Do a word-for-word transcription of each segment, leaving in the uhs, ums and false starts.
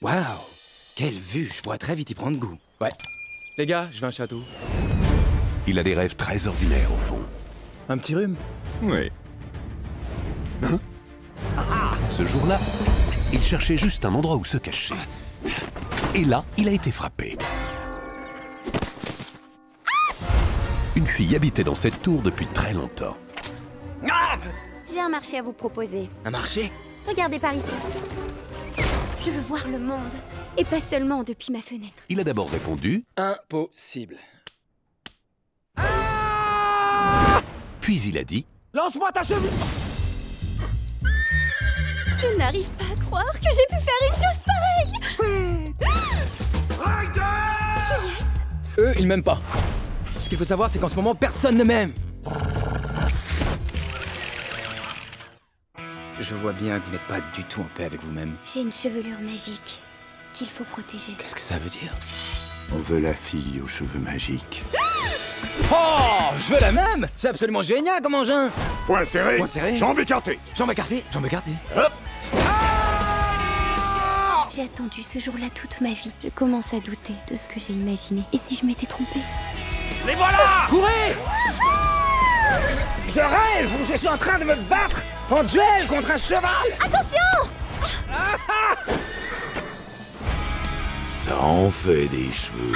Waouh! Quelle vue! Je pourrais très vite y prendre goût. Ouais. Les gars, je veux un château. Il a des rêves très ordinaires au fond. Un petit rhume? Oui. Hein? Ce jour-là, il cherchait juste un endroit où se cacher. Et là, il a été frappé. Une fille habitait dans cette tour depuis très longtemps. J'ai un marché à vous proposer. Un marché? Regardez par ici. Je veux voir le monde, et pas seulement depuis ma fenêtre. Il a d'abord répondu. Impossible. Puis il a dit. Lance-moi ta cheville! Je n'arrive pas à croire que j'ai pu faire une chose pareille. Yes. Eux, ils m'aiment pas. Ce qu'il faut savoir, c'est qu'en ce moment, personne ne m'aime. Je vois bien que vous n'êtes pas du tout en paix avec vous-même. J'ai une chevelure magique qu'il faut protéger. Qu'est-ce que ça veut dire? On veut la fille aux cheveux magiques. Oh! Je veux la même! C'est absolument génial comme engin! Point serré, Point serré. jambes écartées. Jambes écartées, jambes écartées. Hop! J'ai attendu ce jour-là toute ma vie. Je commence à douter de ce que j'ai imaginé. Et si je m'étais trompée? Les voilà! Courez! Je rêve où je suis en train de me battre en duel contre un cheval! Attention! Ça en fait des cheveux.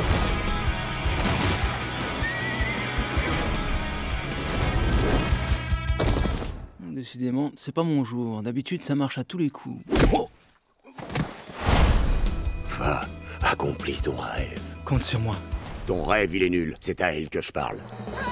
Décidément, c'est pas mon jour. D'habitude, ça marche à tous les coups. Oh! Va, accomplis ton rêve. Compte sur moi. Ton rêve, il est nul. C'est à elle que je parle.